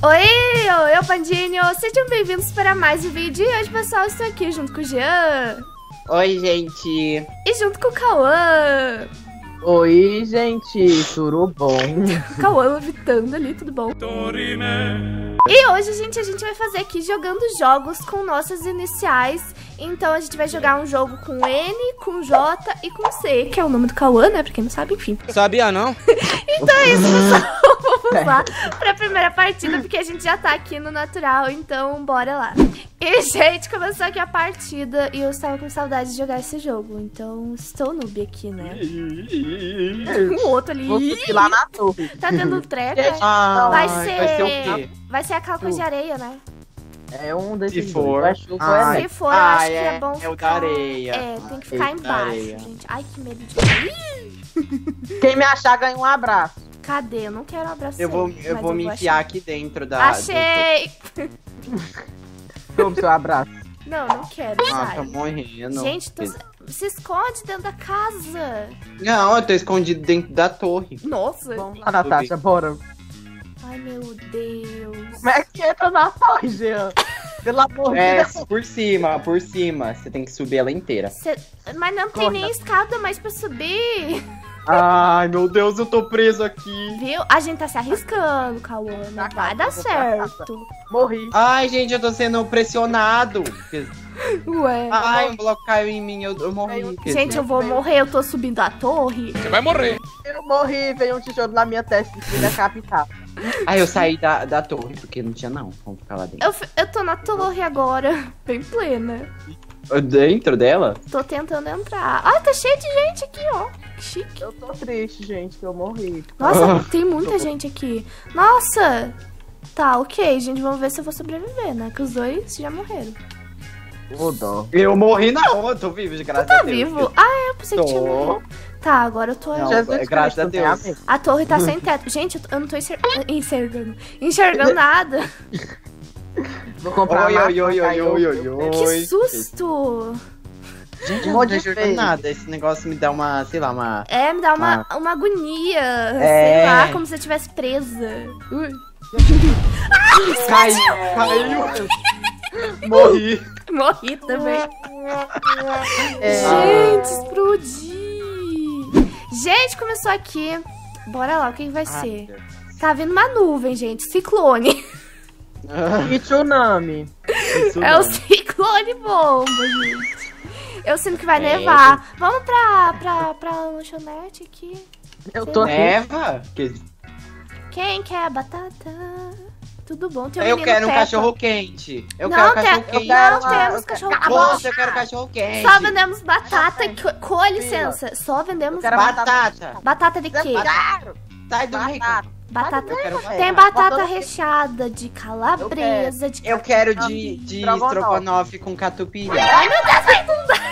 Oi, eu, Pandinho, sejam bem-vindos para mais um vídeo. E hoje, pessoal, estou aqui junto com o Jean. Oi, gente. E junto com o Cauã. Oi, gente, tudo bom? Cauã levitando ali, tudo bom? E hoje, gente, a gente vai fazer aqui jogando jogos com nossas iniciais. Então a gente vai jogar um jogo com N, com J e com C, que é o nome do Cauã, né? Pra quem não sabe, enfim. Sabia, não? Então é isso, pessoal. Vamos lá pra primeira partida, porque a gente já tá aqui no natural, então bora lá. E, gente, começou aqui a partida e eu estava com saudade de jogar esse jogo, então estou noob aqui, né? O outro ali. Vou subir lá na torre. Tá tendo treta? Vai ser o quê? Vai ser aquela coisa de areia, né? É um desses Se for. dois. Se for, eu acho que é bom é o ficar... da areia. É, tem que ficar É o da embaixo, areia. gente. Ai, que medo de... Quem me achar ganha um abraço. Cadê? Eu não quero abraçar. Eu vou me enfiar aqui dentro da... Achei! Toma seu abraço. Não, não quero, Ah, sai. tô morrendo. Gente, se esconde dentro da casa. Não, eu tô escondido dentro da torre. Nossa. Vamos lá, Natasha, bora. Ai, meu Deus. Como é que entra na torre, Jean? Pelo amor de É, Deus. por cima. Você tem que subir ela inteira. Mas não tem nem escada mais pra subir. Ai, meu Deus, eu tô preso aqui. Viu? A gente tá se arriscando, Cauã. Não vai dar certo. Morri. Ai, gente, eu tô sendo pressionado. Ué. Ai, um bloco caiu em mim, eu morri. Gente, eu vou morrer. Eu tô subindo a torre. Você vai morrer. Eu morri, veio um tijolo na minha testa e fui decapitar. Ai, eu saí da torre, porque não tinha não. Vamos ficar lá dentro. Eu tô na torre agora. Bem plena. Dentro dela? Tô tentando entrar. Ah, tá cheio de gente aqui, ó. Que chique. Eu tô triste, gente, que eu morri. Nossa, tem muita gente aqui. Nossa! Tá, ok, gente. Vamos ver se eu vou sobreviver, né? Que os dois já morreram. Ô, dó. Eu morri não, eu tô vivo, de graças Tá a Deus. vivo? Ah, eu pensei que tinha Tô. morrido. Tá, agora eu tô... Não, Jesus é graças a Cristo, né, Deus. amigo? A torre tá sem teto. Gente, eu não tô enxergando nada. Vou comprar Oi, uma oi, oi, maçã, oi, caiu. oi, oi, Que oi. susto! Gente, Um eu não monte tô de enxergando feio. nada. Esse negócio me dá uma, sei lá, uma... É, me dá uma agonia. É. Sei lá, como se eu estivesse presa. Ui. Caiu. Morri. Morri também. É. Gente, explodi. Gente, começou aqui. Bora lá, o que vai ser? Tá vindo uma nuvem, gente. Ciclone. E tsunami. É o ciclone bomba, gente. Eu sinto que vai É. nevar. Vamos pra lanchonete aqui. Eu tô aqui. Neva? Quem quer batata? Tudo bom? Tem um Eu menino quero um Peppa. cachorro quente. Eu Não, quero cachorro tem, quente. não quero temos cachorro Nossa, quente. eu quero cachorro quente. Só vendemos batata. Com licença, só vendemos Eu quero Batata. batata de quê? Sai do meio. Batata. Eu quero Tem batata recheada de calabresa, de Eu quero de estrogonofe com catupiry. Ai, meu Deus, vai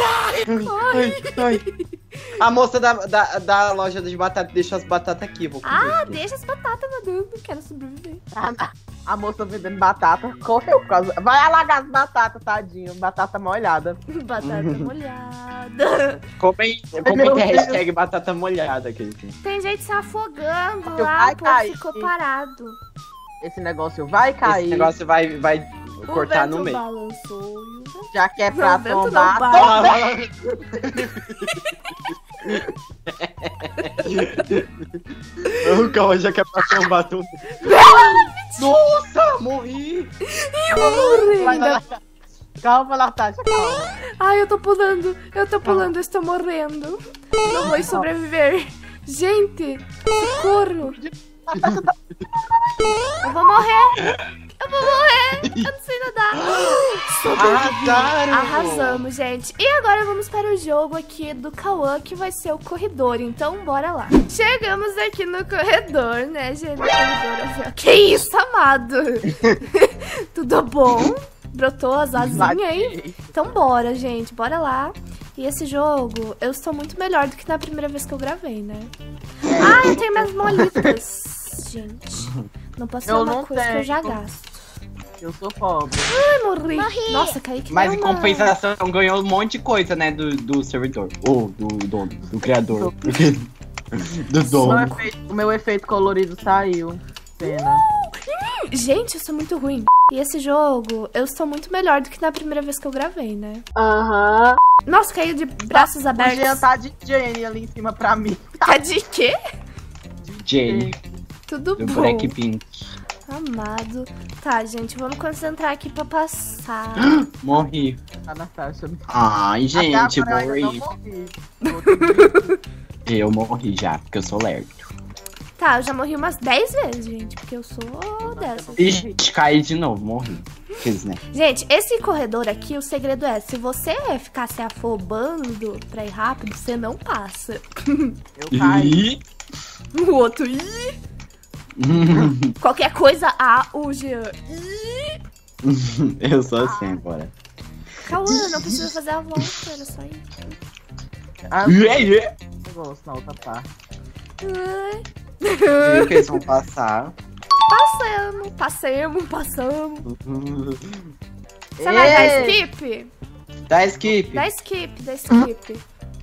Ai. A moça da loja de batata deixa as batatas aqui. Eu vou comer. Ah, deixa as batatas mandando. Quero sobreviver. A moça vendendo batata, correu por causa. Vai alagar as batatas, tadinho. Batata molhada. Batata molhada. Comenta Meu a Deus. hashtag batata molhada, querido. Tem gente se afogando Eu lá, vai o povo cair. ficou parado. Esse negócio vai cair. Esse negócio vai cortar O no vento meio. balançou e o vento... Já que é pra Não, vento não tombar. bate. O Cauã já quer pra tombar tudo. Nossa, morri! Morrendo. Calma, Natasha, calma. Ai, eu tô pulando, eu estou morrendo. Não vou sobreviver. Gente, socorro. Eu vou morrer. Eu não sei nadar. Arrasaram! Arrasamos, gente. E agora vamos para o jogo aqui do Cauã, que vai ser o corredor. Então, bora lá. Chegamos aqui no corredor, né, gente? Corredor. Que isso, amado? Tudo bom? Brotou as asinhas aí? Então, bora, gente. Bora lá. E esse jogo, eu sou muito melhor do que na primeira vez que eu gravei, né? Ah, eu tenho minhas molitas, gente. Não posso ser Eu uma não coisa que eu já tenho. gasto. Eu sou pobre. Ai, morri. Nossa, caí que Mas nem em uma- compensação ganhou um monte de coisa, né, do servidor. Ou do dono, do criador. Do dono. O meu efeito colorido saiu. Pena. Gente, eu sou muito ruim. E esse jogo, eu sou muito melhor do que na primeira vez que eu gravei, né? Aham. Nossa, caiu de braços abertos. O Jean tá de Jenny ali em cima pra mim. Tá de quê? Jenny, Tudo do bom. Blackpink. Amado. Tá, gente, vamos concentrar aqui pra passar. Morri. A Natasha. Ai, gente, Até agora eu ainda não morri. morri. Eu morri já, porque eu sou lerdo. Tá, eu já morri umas 10 vezes, gente, porque eu sou dessas. Ixi, caí de novo, morri. Fiz, né? Gente, esse corredor aqui, o segredo é, se você ficar se afobando pra ir rápido, você não passa. Eu caí. Ih. O outro, ih. Qualquer coisa, o Jean, ih. Eu sou assim agora. Calma, não precisa fazer a volta, era só ir. Eu gosto na outra parte. Ai. Viu que eles vão passar. Passamos. Você vai dar skip? Dá skip. Dá skip.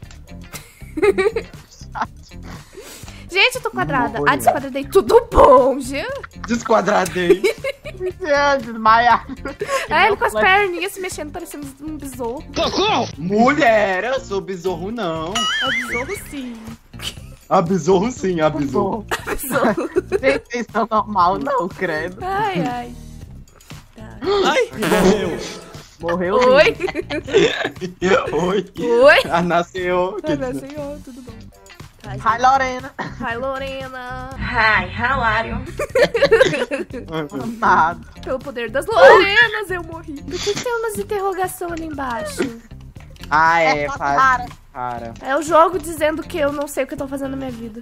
Gente, eu tô quadrada. Ah, desquadradei. Tudo bom, Jean? Desquadradei. Desmaiado. É, ele com as perninhas se mexendo, parecendo um besouro. Mulher, eu sou besouro não. É besouro, sim. A besouro sim, a besouro. Besouro. Gente, isso não é normal, não, credo. Ai. Tá. Ai, morreu. Morreu. Oi? Oi. Oi? Ah, nasceu. Ana, senhor, tudo bom? Tá, gente. Hi, Lorena. Hi, Lorena. Hi, how are you? Nada. Pelo poder das Lorenas, eu morri. Por que tem umas interrogação ali embaixo? Ah, é, É faz. Cara. É o jogo dizendo que eu não sei o que eu tô fazendo na minha vida.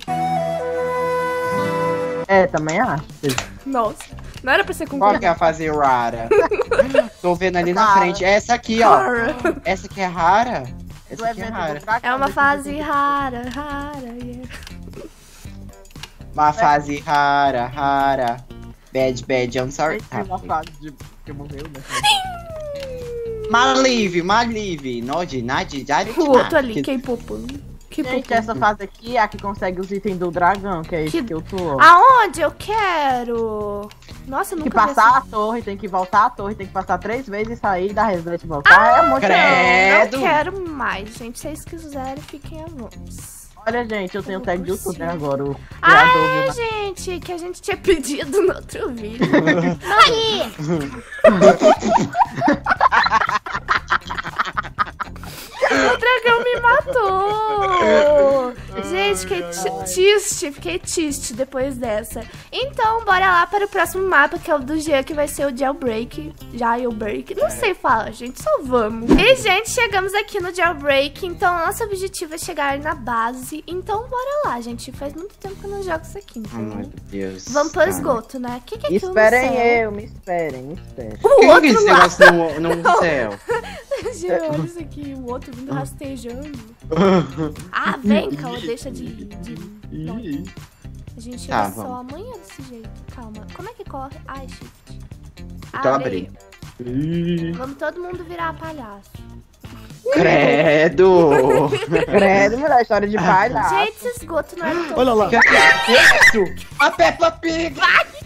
É, também acho. Nossa, não era pra ser com Qual que é a fase rara? Tô vendo ali na frente. Essa aqui, ó. Essa aqui é rara? Essa aqui é rara. É uma fase rara, yeah. Uma fase rara. Bad, I'm sorry. Tem uma fase de que morreu, né? Malive. Nodi, O outro ali, K-popando. Gente, essa fase aqui é a que consegue os itens do dragão, que é isso que eu tô. Aonde eu quero? Nossa, eu Tem que nunca vi passar a torre, tem que voltar a torre, tem que passar 3 vezes e sair da reset e voltar. É muito credo. Não quero mais, gente. Se vocês quiserem, fiquem à vontade. Olha, gente, eu tenho tag de youtuber agora. O Ai, criador do... gente, que a gente tinha pedido no outro vídeo. Aí! O dragão me matou! Gente, fiquei triste depois dessa. Então, bora lá para o próximo mapa, que é o do Jean, que vai ser o Jailbreak. Não sei falar, gente, só vamos. E, gente, chegamos aqui no Jailbreak, então nosso objetivo é chegar na base. Então, bora lá, gente. Faz muito tempo que eu não jogo isso aqui, então. Meu Deus. Vamos pro esgoto, né? O que é aquilo Esperem no céu? eu, me esperem. O O que é outro esse lá. negócio no céu? Jean, olha isso aqui, o outro vindo rastejando. Ah, vem, calma, deixa de... A gente chega Tá, só vamos. amanhã desse jeito. Calma. Como é que corre? Ai, shift. Tô Abre. abrindo. Vamos todo mundo virar palhaço. Credo! Credo, mulher, história de palhaço. Gente, esse esgoto não era tão... Olha lá. Que é isso? A Peppa Pig!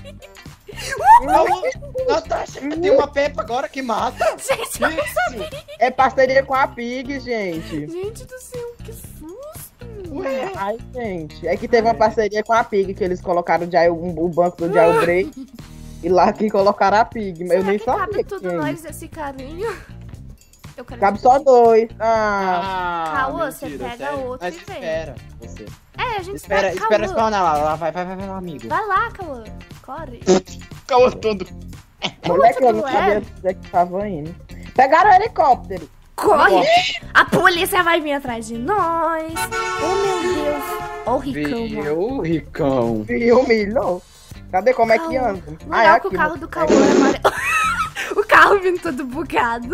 Natasha, tem uma Peppa agora que mata. Gente, eu não sabia. É parceria com a Pig, gente. Gente do céu, que susto. Ué. Ai, gente. É que teve uma parceria com a Pig, que eles colocaram o banco do Jailbreak. E lá que colocaram a Pig. Mas eu nem que sabia cabe que tudo tinha. nós esse carinho? Eu quero... Cabe só 2. Ah. Caô, você pega sério? outro Mas e vem. espera, você. É, a gente Espera Caô. spawnar lá, vai lá, amigo. Vai lá, Cauã. Corre. Caô todo. Moleque, eu não tu sabia onde é que tava indo. Pegaram o helicóptero. Corre! A polícia vai vir atrás de nós. Oh, meu Deus. Ó o Ricão, mano. Viu, Ricão? E humilhou. Cadê como é que Caô. anda? Legal que o carro do Cauã é amarelo. O carro vindo todo bugado.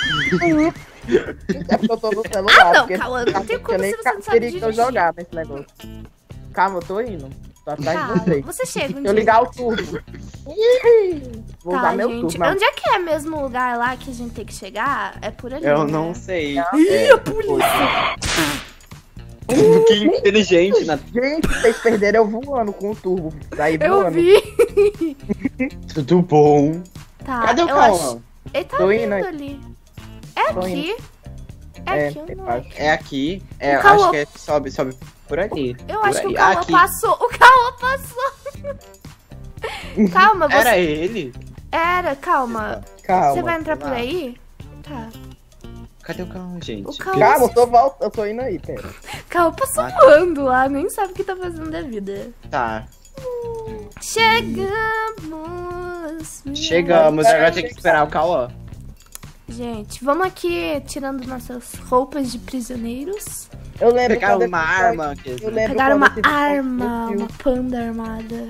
É porque eu tô no celular. Ah, não, porque Cauã, não tem como eu nem se você não sabe queria que eu dirigir. jogar nesse negócio. Calma, eu tô indo. Tô atrás Tá, de você. você chega um Se eu dia. ligar o turbo. Ih, vou Tá, usar meu gente. turbo. Onde é que é mesmo o lugar lá que a gente tem que chegar? É por ali, Eu né? não sei. Ih, a polícia. Que inteligente, Natasha. Gente, vocês perderam eu voando com o turbo. Daí Eu voando. vi. Tudo bom? Tá, Cadê o eu Cauã? acho... Ele tá Tô vindo indo aí. ali. É Tô aqui? É aqui ou não é aqui? É aqui. É, O Cauã- acho que é, sobe por ali. Eu por acho que o ali. Cauã Aqui. passou. O Cauã passou. Calma, você... Era ele? Era, calma. Calma. Você vai entrar por lá. aí? Tá. Cadê o Cauã, gente? O Cauã- Calma, eu tô indo aí, pera. Cauã passou Ah, tá. voando lá, nem sabe o que tá fazendo da vida. Tá. Chegamos! Chegamos, agora tem que esperar o Cauã. Gente, vamos aqui tirando nossas roupas de prisioneiros. Eu lembro Pegaram quando uma esse arma. Eu lembro Pegaram quando uma esse episódio arma, explodiu. uma panda armada.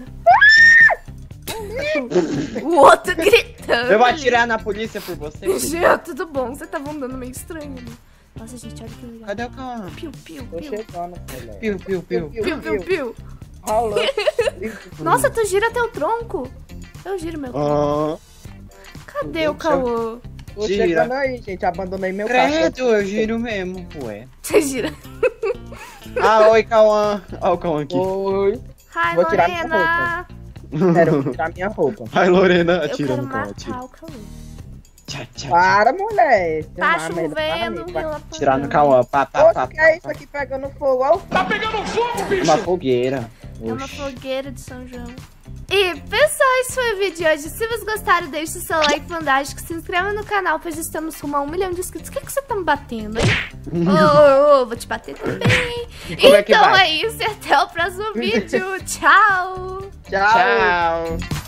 O outro gritando. Eu vou ali. atirar na polícia por você. filho. Gente, tudo bom? Você tava andando meio estranho ali. Nossa, gente, olha que legal. Cadê o Cauã? Piu, piu, Tô piu. chegando, moleque. Piu, piu, piu. Piu, piu, piu. Rolando. Nossa, tu gira teu tronco. Eu giro meu tronco. Cadê o Cauã? Tô Gira. chegando aí, gente. Abandonei meu carro. Credo, eu giro mesmo, ué. Você gira. Ah, oi, Cauã. Ó o Cauã aqui. Oi. Ai, Vou tirar minha Lorena. Pera, eu vou tirar minha roupa. Vai, Lorena, Eu atira quero no Cauã. matar o Cauã. Tchau, tchau. Para, mulher. Tem Tá uma merda para chovendo, mim, vai. Vila Tirar no Panda. Cauã. Pá, pá, Oxe, pá, que é isso pá. aqui pegando fogo? Ó, Uma fogueira. É uma Oxi. fogueira de São João. E, pessoal, esse foi o vídeo de hoje. Se vocês gostaram, deixe o seu like fantástico. Se inscreva no canal, pois estamos rumo a 1 milhão de inscritos. O que você tá me batendo, hein? Ô, vou te bater também. Como é que Então vai? é isso e até o próximo vídeo. Tchau! tchau. Tchau.